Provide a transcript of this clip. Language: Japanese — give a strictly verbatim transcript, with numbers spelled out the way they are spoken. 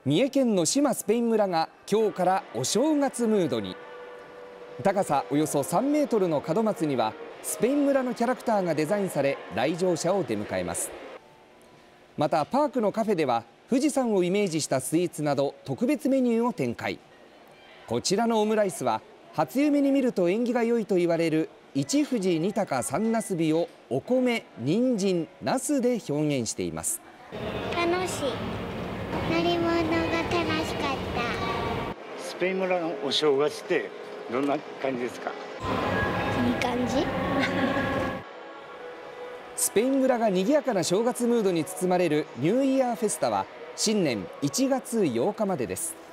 三重県の志摩スペイン村が今日からお正月ムードに。高さおよそさんメートルの門松にはスペイン村のキャラクターがデザインされ、来場者を出迎えます。またパークのカフェでは富士山をイメージしたスイーツなど特別メニューを展開。こちらのオムライスは初夢に見ると縁起が良いと言われる一富士二鷹三なすびをお米、人参、ナスで表現しています。 楽しい。乗り物が楽しかった。 スペイン村のお正月ってどんな感じですか？ いい感じ。 スペイン村が賑やかな正月ムードに包まれるニューイヤーフェスタは新年いちがつようかまでです。